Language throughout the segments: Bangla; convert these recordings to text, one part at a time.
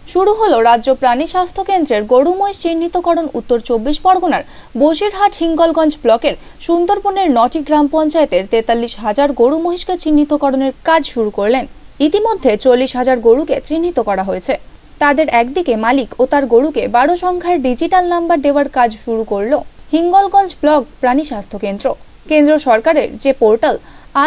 শুরু হলো রাজ্য প্রাণী স্বাস্থ্য কেন্দ্রের গরু মহিষ চিহ্নিতকরণ। উত্তর 24 পরগনার বসিরহাট হিঙ্গলগঞ্জ ব্লকের সুন্দরবনের 9টি গ্রাম পঞ্চায়েতের 43,000 গরু মহিষকে চিহ্নিতকরণের কাজ শুরু করলেন। ইতিমধ্যে 40,000 গরুকে চিহ্নিত করা হয়েছে। তাদের একদিকে মালিক ও তার গরুকে 12 সংখ্যার ডিজিটাল নাম্বার দেওয়ার কাজ শুরু করলো হিঙ্গলগঞ্জ ব্লক প্রাণী স্বাস্থ্য কেন্দ্র। কেন্দ্র সরকারের যে পোর্টাল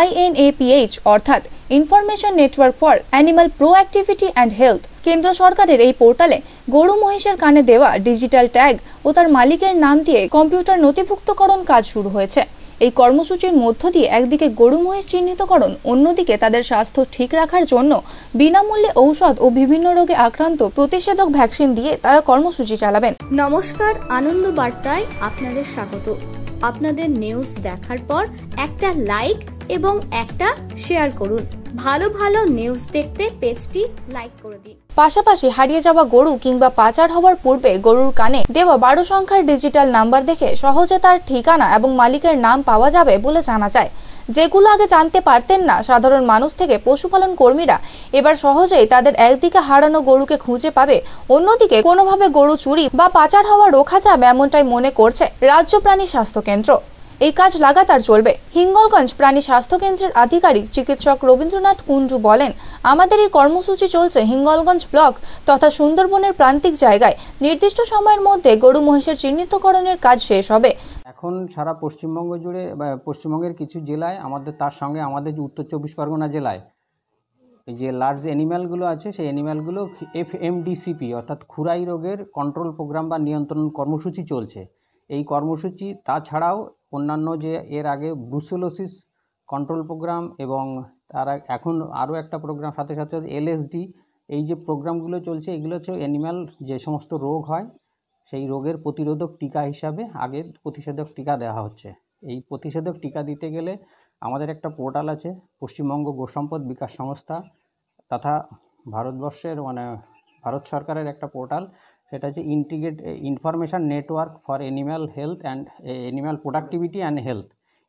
INAPH অর্থাৎ information network for animal proactivity and health, কেন্দ্র সরকারের এই পোর্টালে গরু মহিষের কানে দেওয়া ডিজিটাল ট্যাগ ও তার মালিকের নাম দিয়ে কম্পিউটার নথিভুক্তকরণ কাজ শুরু হয়েছে। এই কর্মসূচির মধ্য দিয়ে একদিকে গরু মহিষ চিহ্নিতকরণ, অন্যদিকে তাদের স্বাস্থ্য ঠিক রাখার জন্য বিনামূল্যে ঔষধ ও বিভিন্ন রোগে আক্রান্ত প্রতিষেধক ভ্যাকসিন দিয়ে তারা কর্মসূচি চালাবেন। নমস্কার, আনন্দ বার্তায় আপনাদের স্বাগত। আপনাদের নিউজ দেখার পর একটা লাইক এবং একটা শেয়ার করুন। ভালো ভালো নিউজ দেখতে পেজটি লাইক করে দিন। পাশাপাশি হারিয়ে যাওয়া গরু কিংবা পাচার হওয়ার পূর্বে গরুর কানে দেওয়া 12 সংখ্যার ডিজিটাল নাম্বার দেখে সহজে তার ঠিকানা এবং মালিকের নাম পাওয়া যাবে বলে জানা যায়। যেগুলো আগে জানতে পারতেন না সাধারণ মানুষ থেকে পশুপালন কর্মীরা, এবার সহজেই তাদের একদিকে হারানো গরুকে খুঁজে পাবে, অন্যদিকে কোনোভাবে গরু চুরি বা পাচার হওয়া রোখা যাবে এমনটাই মনে করছে রাজ্য প্রাণী স্বাস্থ্য কেন্দ্র। এই কাজ লাগাতার চলবে। হিঙ্গলগঞ্জ প্রাণী স্বাস্থ্য কেন্দ্রের আধিকারিক চিকিৎসক রবীন্দ্রনাথ কুণ্ডু বলেন, আমাদের এই কর্মসূচি চলছে হিঙ্গলগঞ্জ ব্লক তথা সুন্দরবনের প্রান্তিক জায়গায়। নির্দিষ্ট সময়ের মধ্যে গরু মহিষের চিহ্নিতকরণের কাজ শেষ হবে। এখন সারা পশ্চিমবঙ্গ জুড়ে পশ্চিমবঙ্গের কিছু জেলায় তার সঙ্গে আমাদের যে উত্তর 24 পরগনা জেলায় যে লার্জ অ্যানিম্যালগুলো আছে সেই অ্যানিম্যালগুলো FMDCP অর্থাৎ খুরাই রোগের কন্ট্রোল প্রোগ্রাম বা নিয়ন্ত্রণ কর্মসূচি চলছে। এই কর্মসূচি তাছাড়াও অন্যান্য যে এর আগে ব্রুসেলোসিস কন্ট্রোল প্রোগ্রাম এবং তারা এখন আরও একটা প্রোগ্রাম সাথে সাথে LSD, এই যে প্রোগ্রামগুলো চলছে এগুলো হচ্ছে অ্যানিম্যাল যে সমস্ত রোগ হয় সেই রোগের প্রতিরোধক টিকা হিসাবে আগে প্রতিষেধক টিকা দেওয়া হচ্ছে। এই প্রতিষেধক টিকা দিতে গেলে আমাদের একটা পোর্টাল আছে, পশ্চিমবঙ্গ গোসম্পদ বিকাশ সংস্থা তথা ভারতবর্ষের ভারত সরকারের একটা পোর্টাল, সেটা হচ্ছে integrate information network for animal health and animal productivity and health.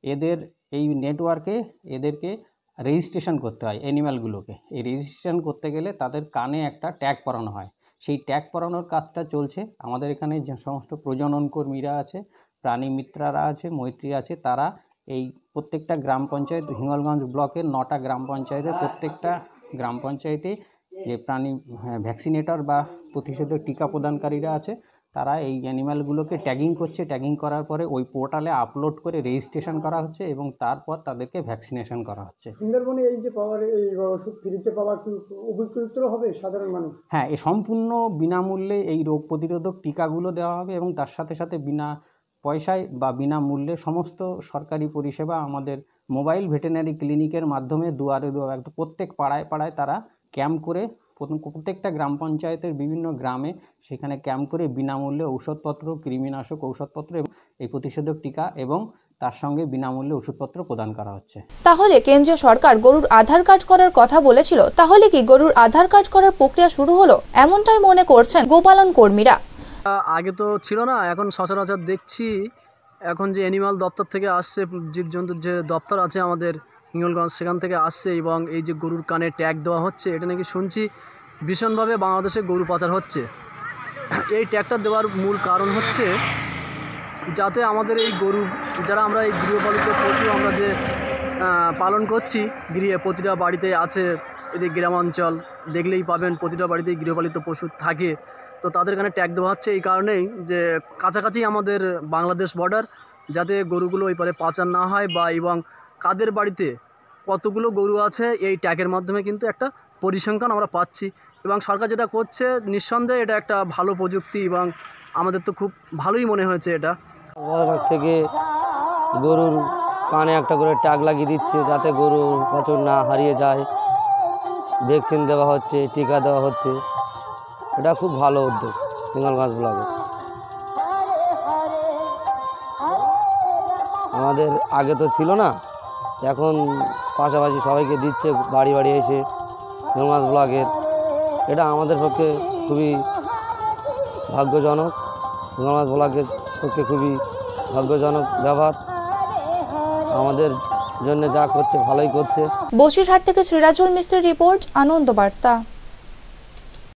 এই নেটওয়ার্কে এদেরকে রেজিস্ট্রেশন করতে হয় অ্যানিম্যালগুলোকে। এই রেজিস্ট্রেশন করতে গেলে তাদের কানে একটা ট্যাগ পরানো হয়। সেই ট্যাগ পরানোর কাজটা চলছে। আমাদের এখানে যে সমস্ত প্রজনন কর্মীরা আছে, প্রাণী মিত্রারা আছে, মৈত্রী আছে, তারা এই প্রত্যেকটা গ্রাম পঞ্চায়েত হিঙ্গলগঞ্জ ব্লকের 9টা গ্রাম পঞ্চায়েতের প্রত্যেকটা গ্রাম পঞ্চায়েতে যে প্রাণী ভ্যাকসিনেটর বা প্রতিষেধক টিকা প্রদানকারীরা আছে তারা এই অ্যানিম্যালগুলোকে ট্যাগিং করছে। ট্যাগিং করার পরে ওই পোর্টালে আপলোড করে রেজিস্ট্রেশন করা হচ্ছে এবং তারপর তাদেরকে ভ্যাকসিনেশন করা হচ্ছে। সুন্দরবনে এই যে পাওয়ার এই ওষুধ ফ্রিতে পাওয়া কি উপকৃত হবে সাধারণ মানুষ? হ্যাঁ, এই সম্পূর্ণ বিনামূল্যে এই রোগ প্রতিরোধক টিকাগুলো দেওয়া হবে এবং তার সাথে সাথে বিনা পয়সায় বা বিনামূল্যে সমস্ত সরকারি পরিষেবা আমাদের মোবাইল ভেটেরিনারি ক্লিনিকের মাধ্যমে দুয়ারে দুয়ারে প্রত্যেক পাড়ায় পাড়ায় তারা ক্যাম্প করে প্রত্যেকটা গ্রাম পঞ্চায়েতের বিভিন্ন গ্রামে সেখানে ক্যাম্প করে বিনামূল্যে ঔষধপত্র, কৃমিনাশক ঔষধপত্র এবং এই প্রতিষেধক টিকা এবং তার সঙ্গে বিনামূল্যে ওষুধপত্র প্রদান করা হচ্ছে। তাহলে কেন্দ্রীয় সরকার গরুর আধার কার্ড করার কথা বলেছিল, তাহলে কি গরুর আধার কার্ড করার প্রক্রিয়া শুরু হলো? এমনটাই মনে করছেন গোপালন কর্মীরা। আগে তো ছিল না, এখন সচরাচর দেখছি। এখন যে অ্যানিমাল দপ্তর থেকে আসছে, জীবজন্তুর যে দপ্তর আছে আমাদের হিঙ্গলগঞ্জ, সেখান থেকে আসছে এবং এই যে গরুর কানে ট্যাগ দেওয়া হচ্ছে, এটা নাকি শুনছি ভীষণভাবে বাংলাদেশে গরু পাচার হচ্ছে। এই ট্যাগটা দেওয়ার মূল কারণ হচ্ছে যাতে আমাদের এই গরু, যারা আমরা এই গৃহপালিত পশু আমরা যে পালন করছি গৃহে, প্রতিটা বাড়িতে আছে, এদের গ্রামাঞ্চল দেখলেই পাবেন প্রতিটা বাড়িতেই গৃহপালিত পশু থাকে। তো তাদের এখানে ট্যাগ দেওয়া হচ্ছে এই কারণেই যে কাছাকাছি আমাদের বাংলাদেশ বর্ডার, যাতে গরুগুলো ওই পারে পাচার না হয় বা এবং কাদের বাড়িতে কতগুলো গরু আছে এই ট্যাগের মাধ্যমে কিন্তু একটা পরিসংখ্যান আমরা পাচ্ছি। এবং সরকার যেটা করছে নিঃসন্দেহে এটা একটা ভালো প্রযুক্তি এবং আমাদের তো খুব ভালোই মনে হয়েছে এটা। থেকে গরুর কানে একটা করে ট্যাগ লাগিয়ে দিচ্ছে যাতে গরু বছর না হারিয়ে যায়। ভ্যাকসিন দেওয়া হচ্ছে, টিকা দেওয়া হচ্ছে, এটা খুব ভালো উদ্যোগ হিঙ্গলগঞ্জ ব্লকে। আমাদের আগে তো ছিল না, এখন পাশাপাশি সবাইকে দিচ্ছে বাড়ি বাড়ি এসে হিঙ্গলগঞ্জ ব্লকের। এটা আমাদের পক্ষে খুবই ভাগ্যজনক, হিঙ্গলগঞ্জ ব্লকের পক্ষে খুবই ভাগ্যজনক ব্যাপার। আমাদের জন্য যা করছে ভালোই করছে। বসিরহাট থেকে শ্রীরাজুল মিস্ত্রির রিপোর্ট, আনন্দ বার্তা।